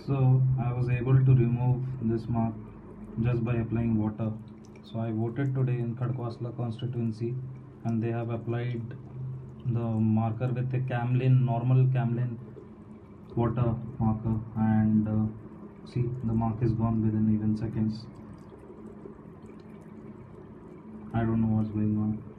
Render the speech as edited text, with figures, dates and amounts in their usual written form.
So I was able to remove this mark just by applying water. So I voted today in Khadkwasla constituency, and they have applied the marker with a camlin, normal camlin water marker, and see, the mark is gone within even seconds. I don't know what's going on.